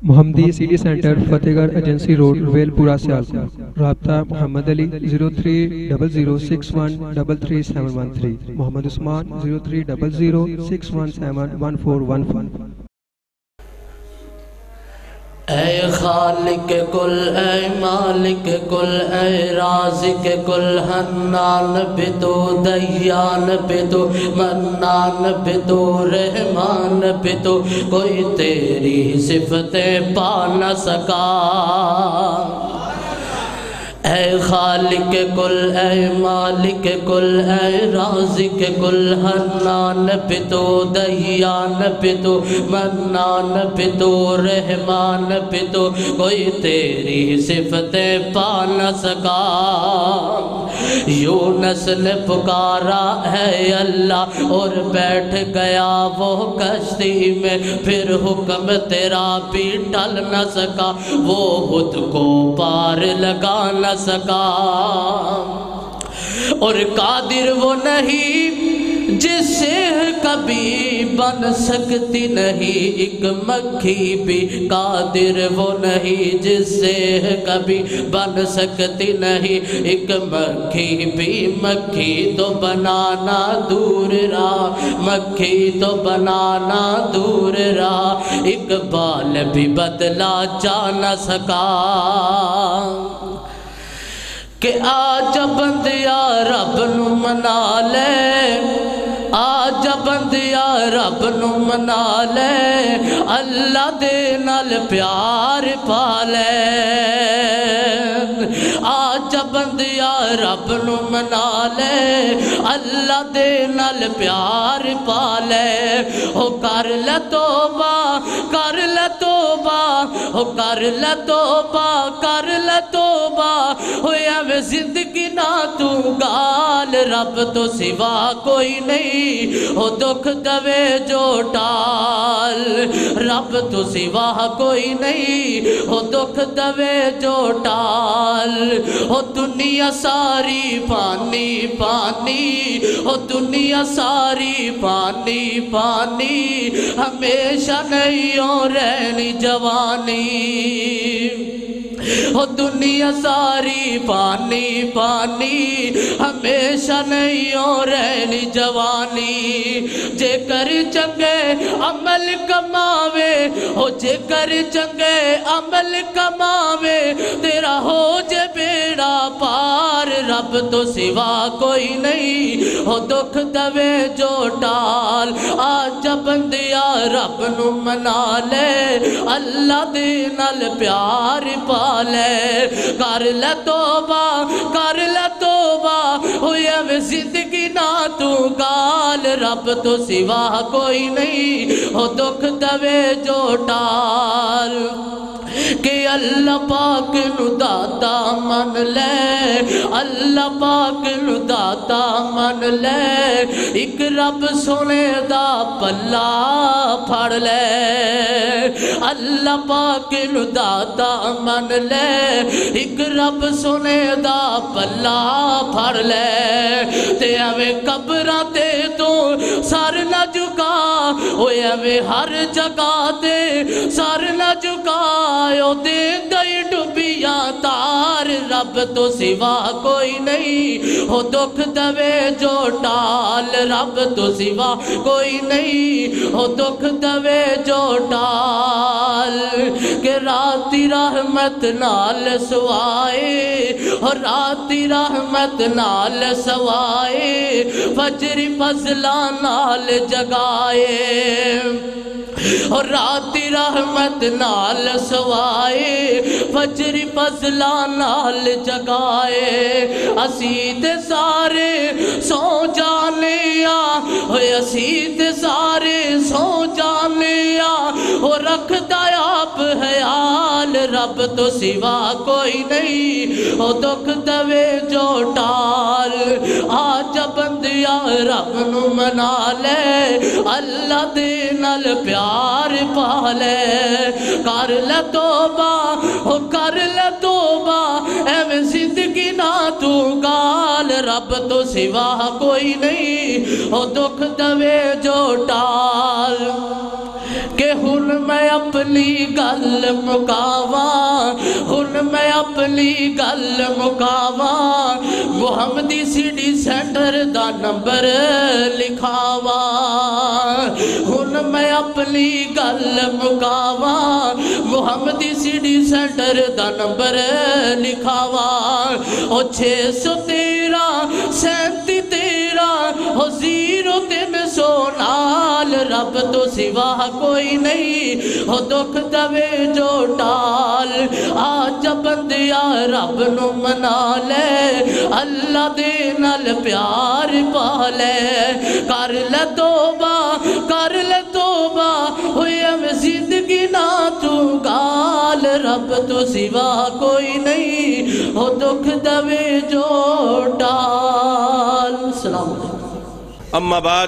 محمدی city centre فتح گڑھ agency road well پورا سیالکوٹ. رابطہ محمد علی 0300613373. محمد عثمان 030061711415. اے خالق کل، اے مالک کل، اے رازق کل، حنان بھی تو، دیان بھی تو، منان بھی تو، رحمان بھی تو، کوئی تیری صفتیں پا نہ سکا. اے خالق کل، اے مالک کل، اے رازق کل، حنان بھی تو، دیان بھی تو، منان بھی تو، رحمان بھی تو، کوئی تیری صفتیں پا نہ سکا. یونس نے پکارا ہے اللہ اور بیٹھ گیا وہ کشتی میں، پھر حکم تیرا بھی ٹل نہ سکا، وہ خود کو پار لگا نہ سکا. اور قادر وہ نہیں جس سے کبھی بن سکتی نہیں ایک مکھی بھی، قادر وہ نہیں جس سے کبھی بن سکتی نہیں ایک مکھی بھی. مکھی تو بنانا دور رہا، مکھی تو بنانا دور رہا، اقبال بھی بدلا جا نہ سکا. کہ آج بندیا رب نو منا لے، آج بندیا رب نو منا لے، اللہ دے نال پیار پا لے. آج بندیا رب نو منا لے، اللہ دے نال پیار پا لے. او کر لے توبہ، کر لے توبہ، او کر لے توبہ، کر لے توبہ. ہویا میں زندگی نہ تو گال، رب تو سوا کوئی نہیں، او دکھ دوے جو ٹال. رب تو سوا کوئی نہیں، او دکھ دوے جو ٹال. او دنیا ساری پانی پانی، او دنیا ساری پانی پانی، ہمیشہ نہیں اور رہنی جوانی. او دنیا ساری پانی پانی، ہمیشہ نہیں اور رہنی جوانی. جے کر چنگے عمل کماوے، او جے کر چنگے عمل کماوے، تیرا ہو جے بیڑا پار. رب تو سوا کوئی نہیں، او دکھ دوے جو ٹال. آج بندیا رب نو منا لے، اللہ دے نال پیار پا لے. کر لے توبہ، کر لے توبہ، ہویا میں زندگی نہ تو گال. رب تو سوا کوئی نہیں، او دکھ دوے جو ٹال. کہ اللہ پاک نو داتا من لے، اللہ پاک نو داتا من لے، ایک رب سونے دا پلا پھڑ لے. اللہ پاک نو داتا من لے، ایک رب سونے دا پلا پھڑ لے. تے اویں قبراں تے تو سر نہ جھکا، اوے اویں ہر جگہ تے سر نہ جھکا، او دے دئی ڈوبیاں تار. رب تو سوا کوئی نہیں، او دکھ دوے جو ٹال. رب تو سوا کوئی نہیں، او دکھ دوے جو ٹال. کہ راتی رحمت نال سوائے، اور راتی رحمت نال سوائے، فجر فضلاں نال جگائے. اور راتی رحمت نال سوائے، فجر فضلاں نال جگائے. اسی تے سارے سو جانے آ، اسی تے سارے سو جانے آ، اور رکھ دایا آپ حیال. رب تو سوا کوئی نہیں، او دکھ دوے جو ٹال. آج بندیا رب نو منا لے، اللہ دے نال پیار پا لے. کر لے توبہ، او کر لے توبہ، ایویں زندگی نہ تو گال. رب تو سوا کوئی نہیں، او دکھ دوے جو ٹال. کہ ہن میں اپنی گل مکاواں ہن میں اپنی گل مکاواں محمدی سی ڈی سینٹر دا نمبر لکھاواں ہن میں اپنی گل مکاواں محمدی سی ڈی سینٹر دا نمبر لکھاواں او 613 3713 او 0300 نال رب تو سوا کوئی نہیں او دکھ دوے جو ٹال آج بندیا رب نو منا لے اللہ دے نال پیار پا لے کر لے توبہ ہوئے میں زندگی نہ تو گال رب تو سوا کوئی نہیں او دکھ دوے جو ٹال. السلام علیکم. اما بعد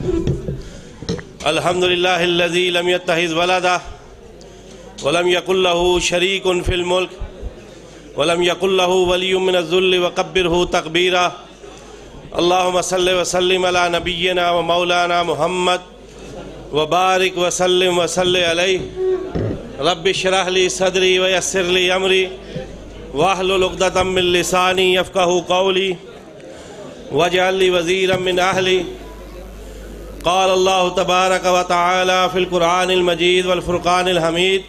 الحمدللہ الذی لم يتخذ ولدا ولم يكن له شریک فی الملک ولم يكن له ولی من الذل وکبرہ تکبیرا. اللہم صلی وسلم علی نبینا و مولانا محمد وبارک وسلم وصلی علیہ. رب اشرح لی صدری ویسر لی امری واحلل عقدۃ من لسانی یفقہوا قولی واجعل لی وزیرا من اہلی. قال اللہ تبارک و تعالی فی القرآن المجید والفرقان الحمید.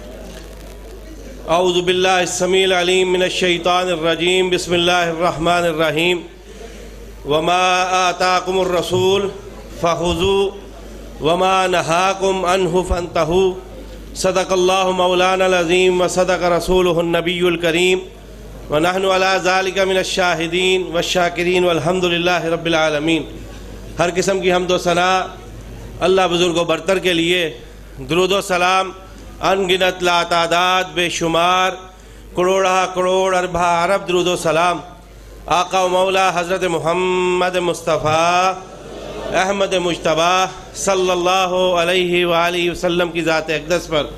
اعوذ باللہ السمیع العلیم من الشیطان الرجیم. بسم اللہ الرحمن الرحیم. وما آتاکم الرسول فخذوہ وما نہاکم عنہ فانتہوا. صدق اللہ مولانا العظیم وصدق رسولہ النبی الکریم ونحن علی ذالک من الشاہدین والشاکرین والحمدللہ رب العالمین. ہر قسم کی حمد و ثنا اللہ بزرگ و برتر کے لیے. درود و سلام ان گنت لا تعداد بے شمار کروڑہ کروڑ اربہ ارب درود و سلام آقا و مولا حضرت محمد مصطفیٰ احمد مجتبیٰ صلی اللہ علیہ وآلہ وسلم کی ذات اقدس پر.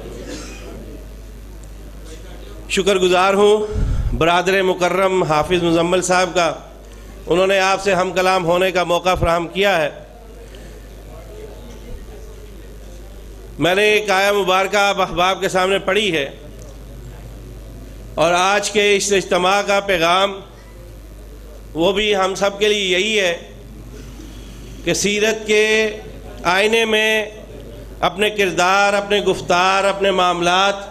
شکر گزار ہوں برادر مکرم حافظ مزمل صاحب کا. انہوں نے آپ سے ہم کلام ہونے کا موقع فراہم کیا ہے. میں نے ایک آیہ مبارکہ آپ احباب کے سامنے پڑھی ہے اور آج کے اس اجتماع کا پیغام وہ بھی ہم سب کے لیے یہی ہے کہ سیرت کے آئینے میں اپنے کردار، اپنے گفتار، اپنے معاملات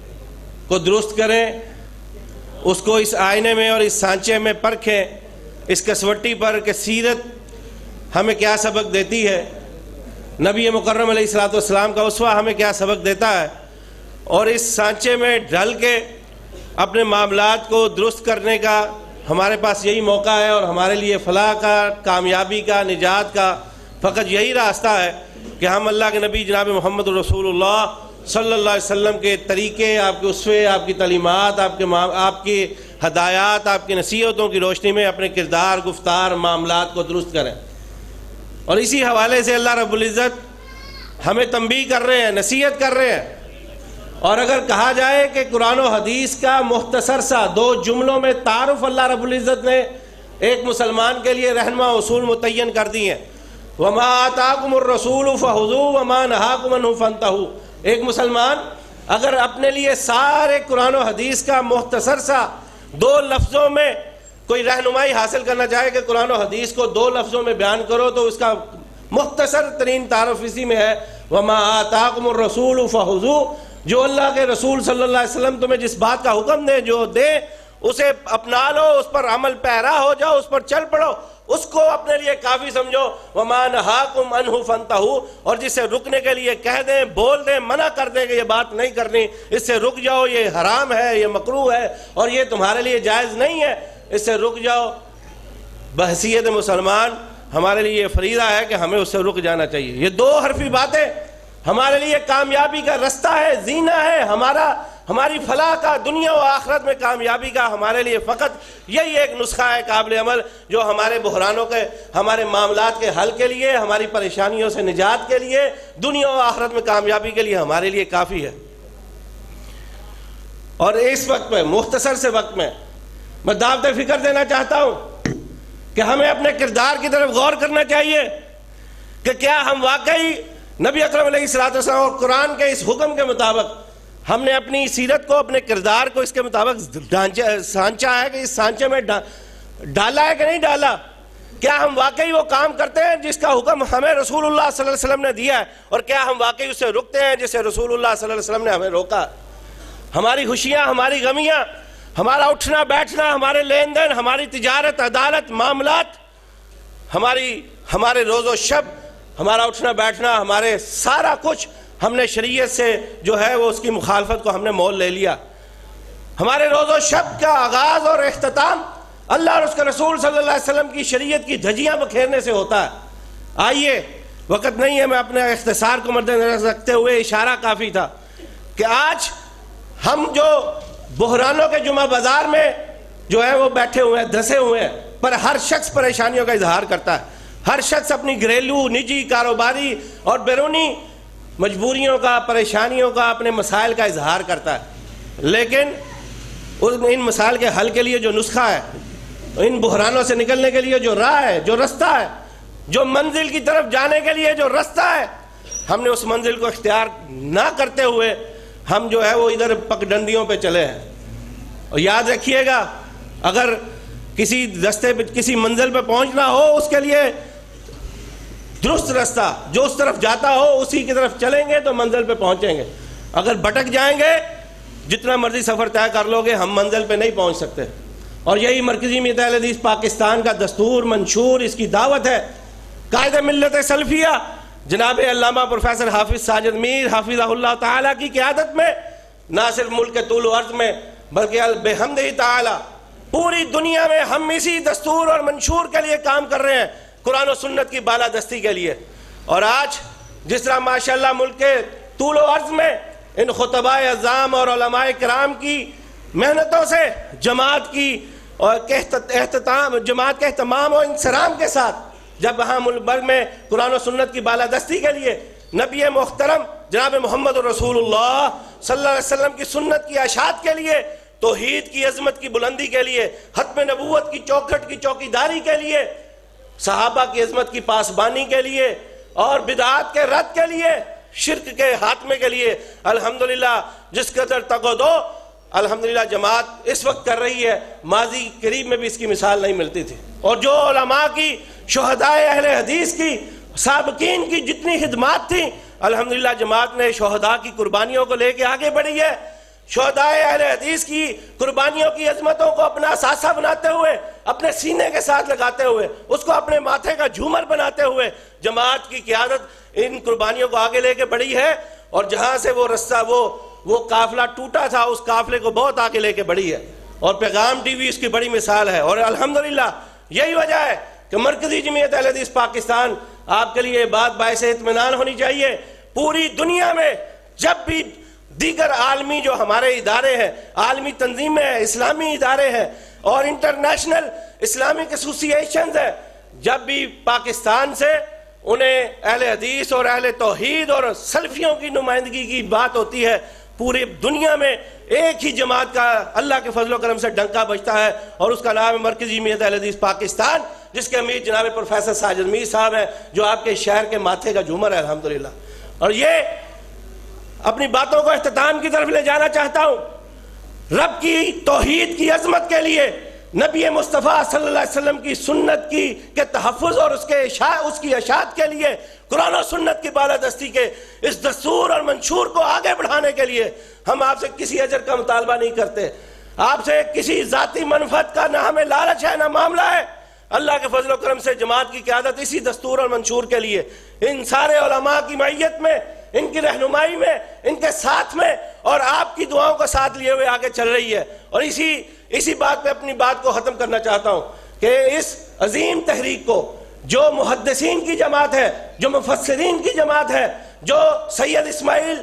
کو درست کریں، اس کو اس آئینے میں اور اس سانچے میں پرکھیں، اس کسوٹی پر کہ سیرت ہمیں کیا سبق دیتی ہے، نبی مکرم علیہ السلام کا اسوہ ہمیں کیا سبق دیتا ہے، اور اس سانچے میں ڈھل کے اپنے معاملات کو درست کرنے کا ہمارے پاس یہی موقع ہے. اور ہمارے لیے فلاح کا، کامیابی کا، نجات کا فقط یہی راستہ ہے کہ ہم اللہ کے نبی جناب محمد رسول اللہ صلی اللہ علیہ وسلم کے طریقے، آپ کے اسوے، آپ کی تعلیمات، آپ کی ہدایات، آپ کی نصیحتوں کی روشنی میں اپنے کردار، گفتار، معاملات کو درست کریں. اور اسی حوالے سے اللہ رب العزت ہمیں تنبیہ کر رہے ہیں، نصیحت کر رہے ہیں. اور اگر کہا جائے کہ قرآن و حدیث کا مختصر سا 2 جملوں میں تعارف اللہ رب العزت نے ایک مسلمان کے لیے رہنما اصول متعین کر دی ہیں. وما آتاکم الرسول فخذوہ وما نہاکم عنہ فانتہوا. ایک مسلمان اگر اپنے لیے سارے قرآن و حدیث کا مختصر سا 2 لفظوں میں کوئی رہنمائی حاصل کرنا چاہے کہ قرآن و حدیث کو 2 لفظوں میں بیان کرو تو اس کا مختصر ترین تعارف اسی میں ہے وما آتاکم الرسول فخذوہ. جو اللہ کے رسول صلی اللہ علیہ وسلم تمہیں جس بات کا حکم دے، جو دے، اسے اپنا لو، اس پر عمل پیرا ہو جاؤ، اس پر چل پڑو، اس کو اپنے لیے کافی سمجھو. وما نہاکم عنہ فانتہوا. اور جسے رکنے کے لیے کہہ دیں، بول دیں، منع کر دیں کہ یہ بات نہیں کرنی، اس سے رک جاؤ، یہ حرام ہے، یہ مکروہ ہے اور یہ تمہارے لیے جائز نہیں ہے، اس سے رک جاؤ. بحیثیت مسلمان ہمارے لیے یہ فریضہ ہے کہ ہمیں اس سے رک جانا چاہیے. یہ 2 حرفی باتیں ہمارے لیے کامیابی کا رستہ ہے، زینہ ہے، ہماری فلاح کا، دنیا و آخرت میں کامیابی کا ہمارے لیے فقط یہی ایک نسخہ ہے قابل عمل جو ہمارے بحرانوں کے، ہمارے معاملات کے حل کے لیے، ہماری پریشانیوں سے نجات کے لیے، دنیا و آخرت میں کامیابی کے لیے ہمارے لیے کافی ہے. اور اس وقت میں، مختصر سے وقت میں دعوت فکر دینا چاہتا ہوں کہ ہمیں اپنے کردار کی طرف غور کرنا چاہیے کہ کیا ہم واقعی نبی اکرم علیہ الصلوۃ والسلام اور قرآن کے اس حکم کے مطابق ہم نے اپنی سیرت کو، اپنے کردار کو اس کے مطابق سانچا ہے کہ اس سانچے میں ڈالا ہے کہ نہیں ڈالا؟ کیا ہم واقعی وہ کام کرتے ہیں جس کا حکم ہمیں رسول اللہ صلی اللہ علیہ وسلم نے دیا ہے، اور کیا ہم واقعی اسے رکتے ہیں جسے رسول اللہ صلی اللہ علیہ وسلم نے ہمیں روکا؟ ہماری خوشیاں، ہماری غمیاں، ہمارا اٹھنا بیٹھنا، ہمارے لین دین، ہماری تجارت، عدالت، معاملات، ہمارے روز و شب، ہمارا اٹھنا بیٹھنا، ہمارے سارا کچھ ہم نے شریعت سے جو ہے وہ اس کی مخالفت کو ہم نے مول لے لیا۔ ہمارے روز و شب کا آغاز اور اختتام اللہ اور اس کے رسول صلی اللہ علیہ وسلم کی شریعت کی دھجیاں بکھیرنے سے ہوتا ہے۔ آئیے، وقت نہیں ہے، میں اپنے اختصار کو مد نظر رکھتے ہوئے اشارہ کافی تھا کہ آج ہم جو بحرانوں کے جمعہ بازار میں جو ہے وہ بیٹھے ہوئے ہیں، دھسے ہوئے ہیں، پر ہر شخص پریشانیوں کا اظہار کرتا ہے، ہر شخص اپنی گھریلو، نجی، کاروباری اور بیرونی مجبوریوں کا، پریشانیوں کا، اپنے مسائل کا اظہار کرتا ہے، لیکن ان مسائل کے حل کے لیے جو نسخہ ہے، ان بحرانوں سے نکلنے کے لیے جو راہ ہے، جو رستہ ہے، جو منزل کی طرف جانے کے لیے جو رستہ ہے، ہم نے اس منزل کو اختیار نہ کرتے ہوئے ہم جو ہے وہ ادھر پگڈنڈیوں پہ چلے ہیں۔ اور یاد رکھیے گا، اگر کسی رستے پہ، کسی منزل پہ پہنچنا ہو، اس کے لیے درست رستہ جو اس طرف جاتا ہو اسی کی طرف چلیں گے تو منزل پہ پہنچیں گے۔ اگر بھٹک جائیں گے، جتنا مرضی سفر طے کر لو گے، ہم منزل پہ نہیں پہنچ سکتے۔ اور یہی مرکزی جمعیت اہل حدیث پاکستان کا دستور، منشور، اس کی دعوت ہے۔ قائد ملت سلفیہ جناب علامہ پروفیسر حافظ ساجد میر حافظہ اللہ تعالیٰ کی قیادت میں نہ صرف ملک کے طول و عرض میں بلکہ بحمدہ تعالیٰ پوری دنیا میں ہم اسی دستور اور منشور کے لیے کام کر رہے ہیں، قرآن و سنت کی بالادستی کے لیے۔ اور آج جس طرح ماشاءاللہ ملک کے طول و عرض میں ان خطباء اعظام اور علماء کرام کی محنتوں سے جماعت کے اہتمام و انصرام کے ساتھ جب ہاں ملک بھر میں قرآن و سنت کی بالادستی کے لیے نبی محترم جناب محمد رسول اللہ صلی اللہ علیہ وسلم کی سنت کی اشاعت کے لیے، توحید کی عظمت کی بلندی کے لیے، ختم نبوت کی چوکھٹ کی چوکیداری کے لیے، صحابہ کی عظمت کی پاسبانی کے لیے اور بدعات کے رد کے لیے، شرک کے خاتمے کے لیے الحمدللہ جس قدر تگ و دو الحمدللہ جماعت اس وقت کر رہی ہے، ماضی قریب میں بھی اس کی مثال نہیں ملتی تھی۔ اور جو علماء کی، شہداء اہل حدیث کی، سابقین کی جتنی خدمات تھیں، الحمدللہ جماعت نے شہداء کی قربانیوں کو لے کے آگے بڑھی ہے۔ شہداء اہل حدیث کی قربانیوں کی عظمتوں کو اپنا اثاثہ بناتے ہوئے، اپنے سینے کے ساتھ لگاتے ہوئے، اس کو اپنے ماتھے کا جھومر بناتے ہوئے جماعت کی قیادت ان قربانیوں کو آگے لے کے بڑھی ہے، اور جہاں سے وہ رستہ وہ قافلہ ٹوٹا تھا اس قافلے کو بہت آگے لے کے بڑھی ہے، اور پیغام ٹی وی اس کی بڑی مثال ہے۔ اور الحمدللہ یہی وجہ ہے کہ مرکزی جمعیت اہل حدیث پاکستان، آپ کے لیے بات باعث اطمینان ہونی چاہیے، پوری دنیا میں جب بھی دیگر عالمی جو ہمارے ادارے ہیں، عالمی تنظیمیں ہیں، اسلامی ادارے ہیں اور انٹرنیشنل اسلامک ایسوسییشنز ہیں، جب بھی پاکستان سے انہیں اہل حدیث اور اہل توحید اور سلفیوں کی نمائندگی کی بات ہوتی ہے، پوری دنیا میں ایک ہی جماعت کا اللہ کے فضل و کرم سے ڈنکا بجتا ہے، اور اس کا نام ہے مرکزی جمعیت اہل حدیث پاکستان، جس کے امیر جناب پروفیسر ساجد میر صاحب ہیں، جو آپ کے شہر کے ماتھے کا جھومر ہے الحمدللہ۔ اور یہ اپنی باتوں کو اختتام کی طرف لے جانا چاہتا ہوں۔ رب کی توحید کی عظمت کے لیے، نبی مصطفیٰ صلی اللہ علیہ وسلم کی سنت کے تحفظ اور اس کی اشاعت کے لیے، قرآن و سنت کی بالادستی کے اس دستور اور منشور کو آگے بڑھانے کے لیے ہم آپ سے کسی اجر کا مطالبہ نہیں کرتے، آپ سے کسی ذاتی منفعت کا نہ ہمیں لالچ ہے نہ معاملہ ہے۔ اللہ کے فضل و کرم سے جماعت کی قیادت اسی دستور اور منشور کے لیے ان سارے علماء کی معیت میں، ان کی رہنمائی میں، ان کے ساتھ میں اور آپ کی دعاؤں کو ساتھ لیے ہوئے آگے چل رہی ہے۔ اور اسی بات پہ اپنی بات کو ختم کرنا چاہتا ہوں کہ اس عظیم تحریک کو جو محدثین کی جماعت ہے، جو مفسرین کی جماعت ہے، جو سید اسماعیل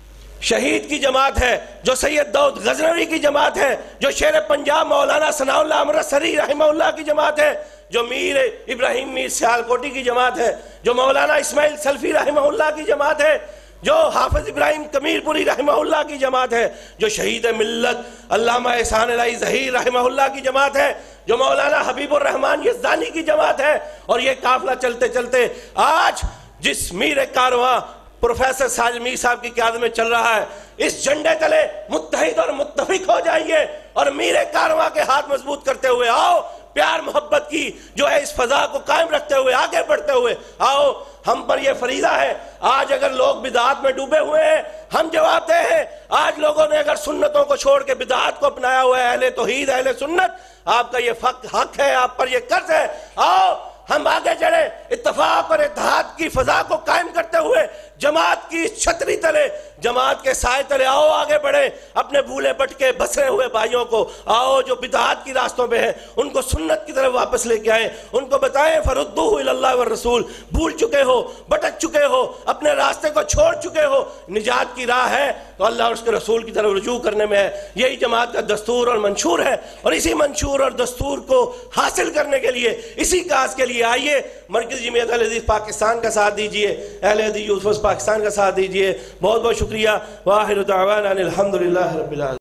شہید کی جماعت ہے، جو سید داؤد غزنوی کی جماعت ہے، جو شیر پنجاب مولانا ثناء اللہ امرتسری رحمہ اللہ کی جماعت ہے، جو میر ابراہیم میر سیالکوٹی کی جماعت ہے، جو مولانا اسماعیل سلفی رحمہ اللہ کی جماعت ہے، جو حافظ ابراہیم کمیر پوری رحمہ اللہ کی جماعت ہے، جو شہید ملت علامہ احسان الہی ظہیر رحمہ اللہ کی جماعت ہے، جو مولانا حبیب الرحمن یزدانی کی جماعت ہے، اور یہ قافلہ چلتے چلتے آج جس میر کارواں پروفیسر ساجد میر صاحب کی قیادت میں چل رہا ہے. اس جھنڈے تلے متحد اور متفق ہو جائیے اور میر کارواں کے ہاتھ مضبوط کرتے ہوئے آؤ پیار محبت کی جو ہے اس فضا کو قائم رکھتے ہوئے آگے بڑھتے ہوئے آؤ. ہم پر یہ فریضہ ہے. آج اگر لوگ بدعات میں ڈوبے ہوئے ہیں ہم جواب دہ ہیں. آج لوگوں نے اگر سنتوں کو چھوڑ کے بدعات کو اپنایا ہوا ہے, اہل توحید اہل سنت, آپ کا یہ حق ہے, آپ پر یہ قرض ہے. آؤ ہم آگے چڑھے اتفاق اور اتحاد کی فضا کو قائم کرتے ہوئے جماعت کی چھتری تلے, جماعت کے سائے تلے آؤ آگے بڑھیں. اپنے بھولے بٹکے بسرے ہوئے بھائیوں کو آؤ جو بدعات کی راستوں پہ ہیں ان کو سنت کی طرف واپس لے کے آئیں. ان کو بتائیں فردوہ الی اللہ والرسول. بھول چکے ہو, بٹک چکے ہو, اپنے راستے کو چھوڑ چکے ہو, نجات کی راہ ہے تو اللہ اور اس کے رسول کی طرف رجوع کرنے میں ہے. یہی جماعت کا دستور اور منشور ہے, اور اسی منشور اور دستور کو حاصل کرنے کے لیے, اسی کاز کے لیے آئیے مرکزی جمعیت اہل حدیث پاکستان کا ساتھ دیجئے, اہل حدیث یوتھ فورس پاکستان کا ساتھ دیجئے. بہت بہت شکریہ. وآخر دعوانا الحمدللہ رب العالمین.